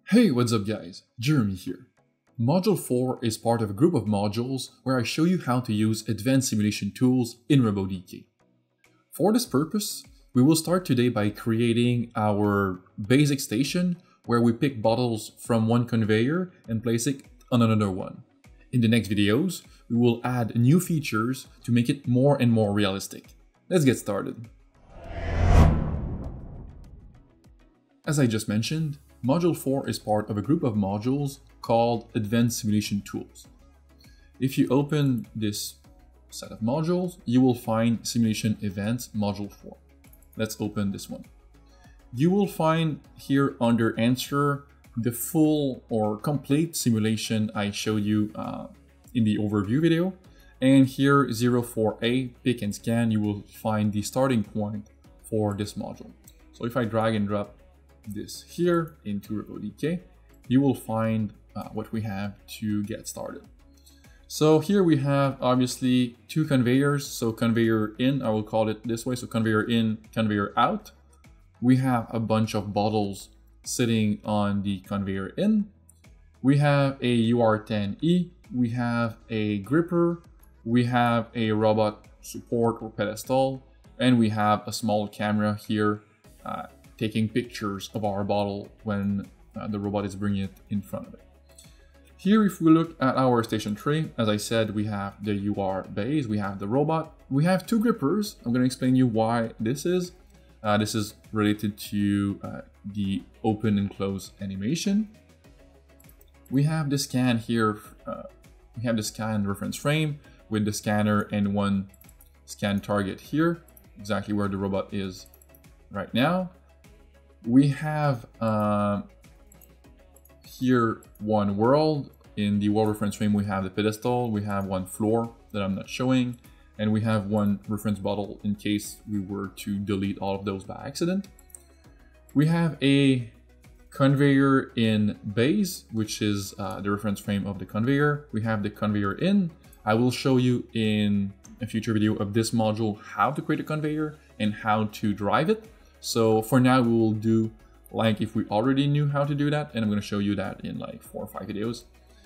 Hey, what's up guys? Jeremy here. Module 4 is part of a group of modules where I show you how to use advanced simulation tools in RoboDK. For this purpose, we will start today by creating our basic station where we pick bottles from one conveyor and place it on another one. In the next videos, we will add new features to make it more and more realistic. Let's get started. As I just mentioned, Module 4 is part of a group of modules called Advanced Simulation Tools. If you open this set of modules, you will find Simulation Events Module 4. Let's open this one. You will find here under Answer the full or complete simulation I showed you in the overview video. And here 04A, Pick and Scan, you will find the starting point for this module. So if I drag and drop this here into RoboDK, you will find what we have to get started. So here we have obviously two conveyors. So conveyor in, I will call it this way. So conveyor in, conveyor out. We have a bunch of bottles sitting on the conveyor in. We have a UR10E. We have a gripper. We have a robot support or pedestal. And we have a small camera here taking pictures of our bottle when the robot is bringing it in front of it. Here, if we look at our station tree, as I said, we have the UR base, we have the robot, we have two grippers. I'm going to explain you why this is. This is related to the open and close animation. We have the scan here. We have the scan reference frame with the scanner and one scan target here, exactly where the robot is right now. We have here one world. In the world reference frame, we have the pedestal, we have one floor that I'm not showing, and we have one reference bottle in case we were to delete all of those by accident. We have a conveyor in base, which is the reference frame of the conveyor. We have the conveyor in. I will show you in a future video of this module how to create a conveyor and how to drive it. So for now, we will do like if we already knew how to do that, and I'm going to show you that in like 4 or 5 videos.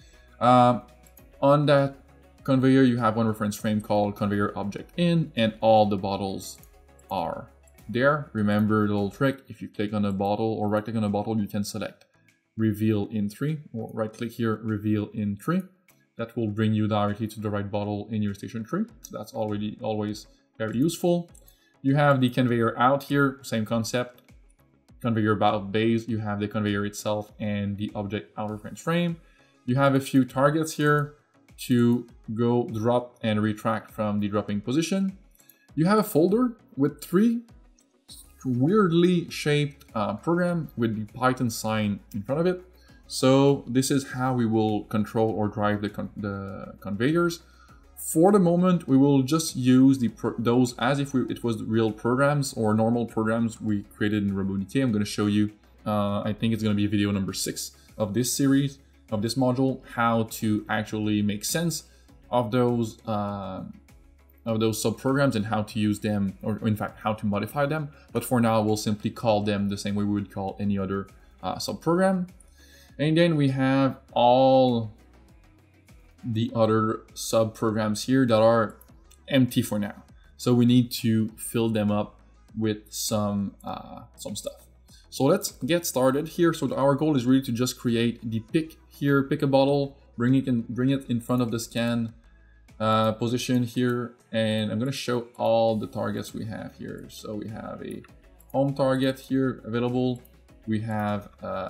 On that conveyor, you have one reference frame called conveyor object in, and all the bottles are there. Remember the little trick, if you click on a bottle or right click on a bottle, you can select reveal in 3 or right click here, reveal in 3. That will bring you directly to the right bottle in your station tree. So that's always very useful. You have the conveyor out here, same concept. Conveyor about base, you have the conveyor itself and the object out reference frame. You have a few targets here to go drop and retract from the dropping position. You have a folder with 3 weirdly shaped program with the Python sign in front of it. So this is how we will control or drive the conveyors. For the moment, we will just use those as if it was real programs or normal programs we created in RoboDK. I'm going to show you, I think it's going to be video number 6 of this series, of this module, how to actually make sense of those subprograms and how to use them, or in fact, how to modify them. But for now, we'll simply call them the same way we would call any other subprogram. And then we have all the other sub-programs here that are empty for now. So we need to fill them up with some stuff. So let's get started here. So our goal is really to just create the pick here, pick a bottle, bring it in front of the scan position here. And I'm gonna show all the targets we have here. So we have a home target here available. We have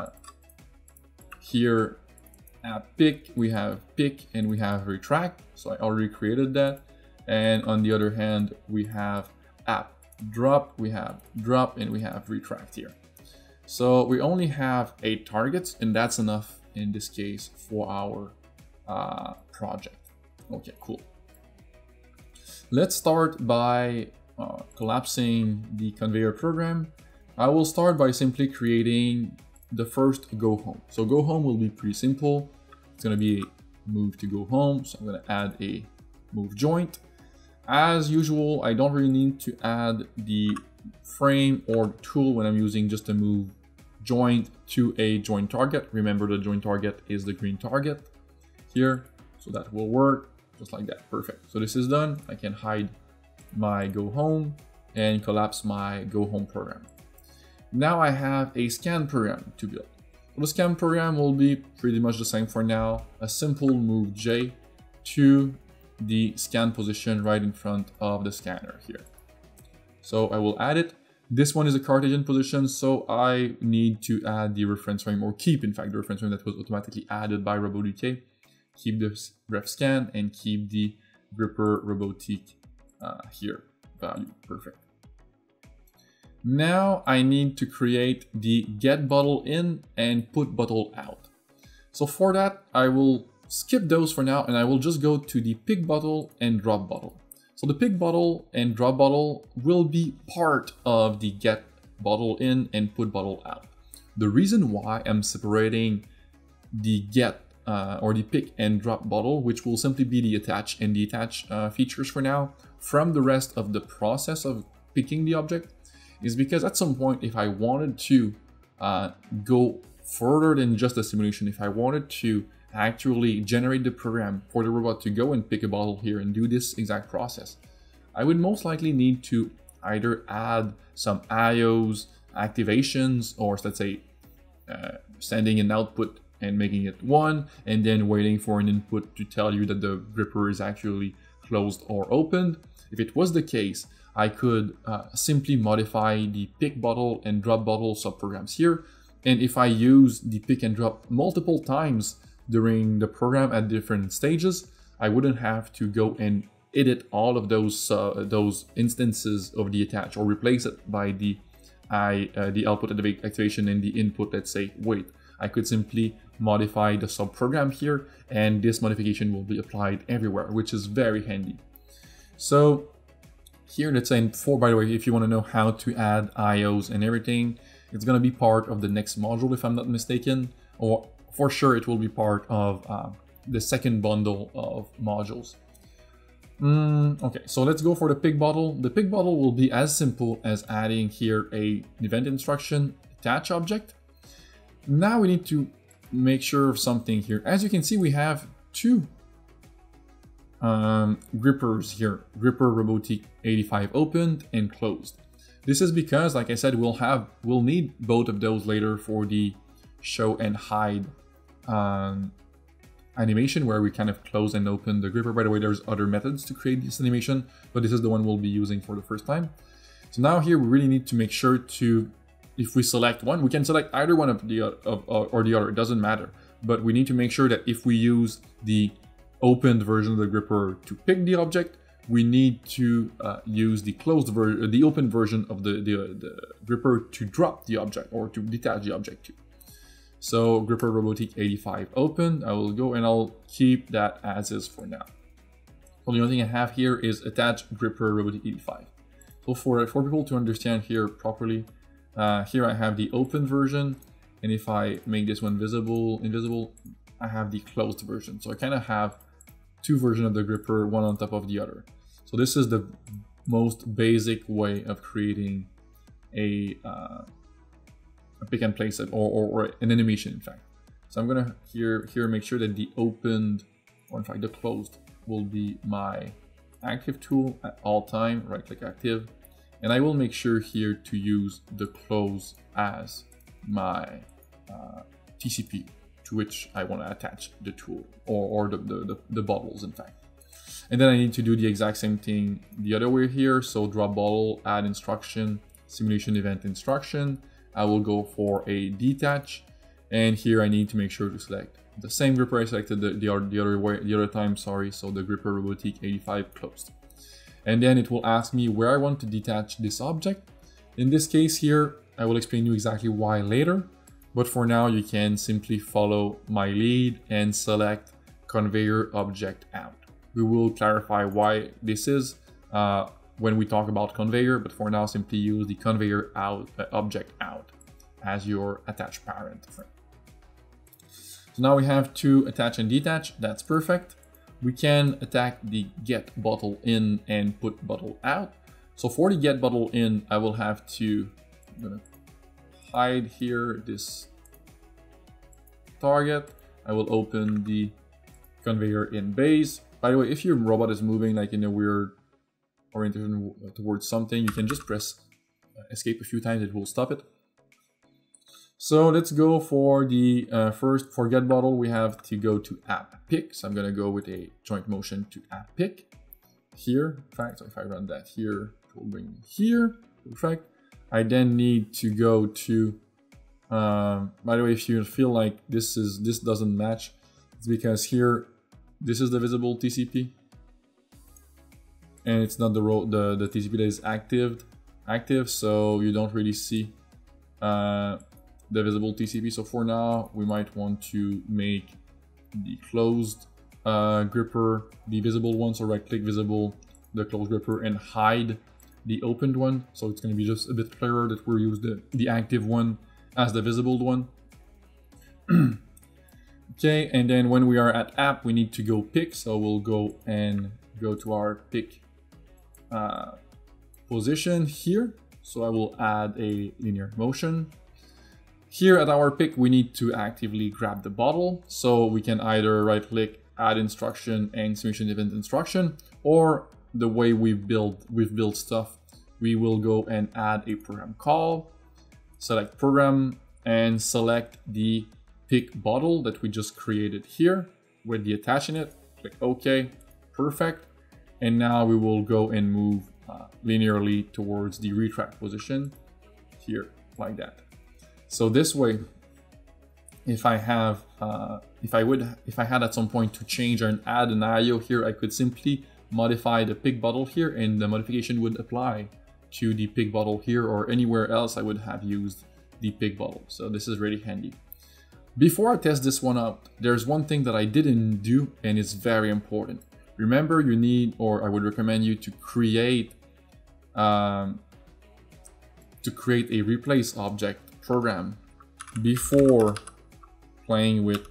here at pick, we have pick and we have retract. So I already created that. And on the other hand, we have app drop, we have drop, and we have retract here. So we only have 8 targets, and that's enough in this case for our project. Okay, cool. Let's start by collapsing the conveyor program. I will start by simply creating the first go home. So go home will be pretty simple. It's going to be a move to go home. So I'm going to add a move joint. As usual, I don't really need to add the frame or tool when I'm using just a move joined to a join target. Remember, the join target is the green target here. So that will work just like that. Perfect. So this is done. I can hide my go home and collapse my go home program. Now I have a scan program to build. So the scan program will be pretty much the same for now. A simple move J to the scan position right in front of the scanner here. So I will add it. This one is a Cartesian position, so I need to add the reference frame, or keep in fact the reference frame that was automatically added by RoboDK. Keep the ref scan and keep the gripper RoboDK here value. Perfect. Now I need to create the get bottle in and put bottle out. So for that, I will skip those for now and I will just go to the pick bottle and drop bottle. So the pick bottle and drop bottle will be part of the get bottle in and put bottle out. The reason why I'm separating the get or the pick and drop bottle, which will simply be the attach and detach features for now, from the rest of the process of picking the object, is because at some point, if I wanted to go further than just a simulation, if I wanted to actually generate the program for the robot to go and pick a bottle here and do this exact process, I would most likely need to either add some IOs, activations, or let's say sending an output and making it 1, and then waiting for an input to tell you that the gripper is actually closed or opened. If it was the case, I could simply modify the pick bottle and drop bottle subprograms here. And if I use the pick and drop multiple times during the program at different stages, I wouldn't have to go and edit all of those instances of the attach or replace it by the output activation and the input, let's say, wait. I could simply modify the subprogram here, and this modification will be applied everywhere, which is very handy. So here, let's say, by the way, if you want to know how to add IOs and everything, it's going to be part of the next module, if I'm not mistaken, or for sure it will be part of the second bundle of modules. Okay, so let's go for the pick bottle. The pick bottle will be as simple as adding here an event instruction attach object. Now we need to make sure of something here. As you can see, we have two grippers here, gripper RoboDK 85 opened and closed. This is because, like I said, we'll need both of those later for the show and hide animation, where we kind of close and open the gripper. By the way, there's other methods to create this animation, but this is the one we'll be using for the first time. So now here we really need to make sure to, if we select one, we can select either one of the or the other, it doesn't matter. But we need to make sure that if we use the opened version of the gripper to pick the object, we need to use the closed version, the open version of the gripper to drop the object or to detach the object to. So gripper RoboDK 85 open, I will go and I'll keep that as is for now. So the only thing I have here is attach gripper RoboDK 85. So for people to understand here properly, here I have the open version, and if I make this one invisible, I have the closed version. So I kind of have two versions of the gripper, one on top of the other. So this is the most basic way of creating a pick and place or an animation, in fact. So I'm gonna here make sure that the opened, or in fact the closed, will be my active tool at all time. Right click active, and I will make sure here to use the close as my TCP to which I want to attach the tool or the bottles, in fact. And then I need to do the exact same thing the other way here. So drop bottle, add instruction, simulation event instruction. I will go for a detach, and here I need to make sure to select the same gripper I selected the other time. Sorry, so the gripper RoboDK 85 closed. And then it will ask me where I want to detach this object. In this case here, I will explain you exactly why later, but for now you can simply follow my lead and select conveyor object out. We will clarify why this is when we talk about conveyor, but for now simply use the conveyor out object out as your attach parent. So now we have to attach and detach. That's perfect. We can attack the get bottle in and put bottle out. So for the get bottle in, I will have to, I'm gonna hide here this target. I will open the conveyor in base. By the way, if your robot is moving like in a weird orientation towards something, you can just press escape a few times, it will stop it. So let's go for the first, for get bottle, we have to go to app pick. So I'm gonna go with a joint motion to app pick here. In fact, so if I run that here, it will bring me here, perfect. I then need to go to, by the way, if you feel like this doesn't match, it's because here, this is the visible TCP. And it's not the TCP that is active, so you don't really see the visible TCP. So for now, we might want to make the closed gripper the visible one. So right click visible, the closed gripper, and hide the opened one. So it's going to be just a bit clearer that we're using the active one as the visible one. Okay, and then when we are at app, we need to go pick. So we'll go to our pick position here. So I will add a linear motion. Here at our pick, we need to actively grab the bottle. So we can either right click, add instruction and simulation event instruction, or the way we've built stuff, we will go and add a program call, select program, and select the pick bottle that we just created here with the attach in it. Click OK, perfect. And now we will go and move linearly towards the retract position here, like that. So this way, if I had at some point to change and add an IO here, I could simply modify the pick bottle here, and the modification would apply to the pick bottle here, or anywhere else I would have used the pick bottle. So this is really handy. Before I test this one out, there's one thing that I didn't do, and it's very important. Remember, you need, or I would recommend you to create a replace object program before playing with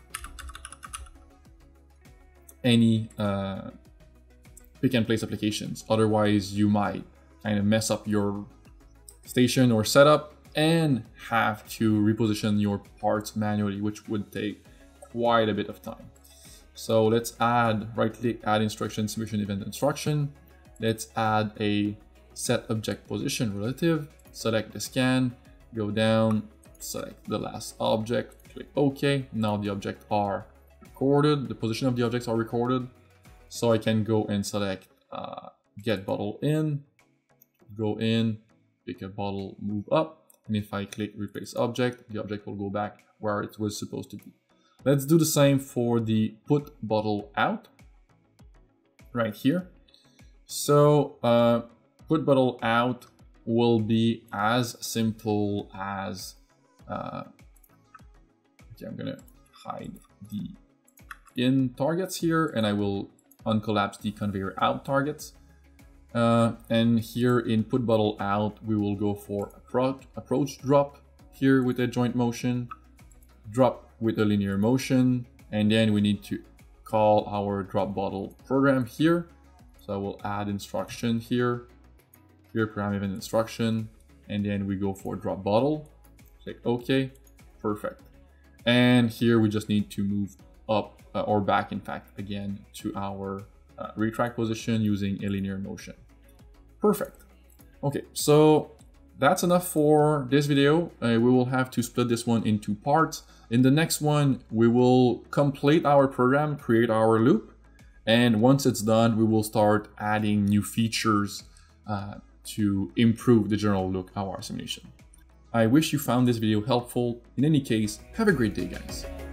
any pick and place applications. Otherwise, you might kind of mess up your station or setup and have to reposition your parts manually, which would take quite a bit of time. So let's add, right click, add instruction, simulation event instruction. Let's add a set object position relative, select the scan, go down, select the last object, click OK. Now the objects are recorded, the position of the objects are recorded. So I can go and select get bottle in, go in, pick a bottle, move up. And if I click replace object, the object will go back where it was supposed to be. Let's do the same for the put bottle out right here. So put bottle out will be as simple as, okay, I'm gonna hide the in targets here, and I will uncollapse the conveyor out targets. And here in put bottle out, we will go for approach drop here with a joint motion, drop with a linear motion, and then we need to call our drop bottle program here. So I will add instruction here, program event instruction, and then we go for drop bottle, click OK, perfect. And here we just need to move up or back, in fact, again to our retract position using a linear motion. Perfect. Okay, so that's enough for this video. We will have to split this one into parts. In the next one, we will complete our program, create our loop, and once it's done, we will start adding new features to improve the general look of our simulation. I wish you found this video helpful. In any case, have a great day, guys.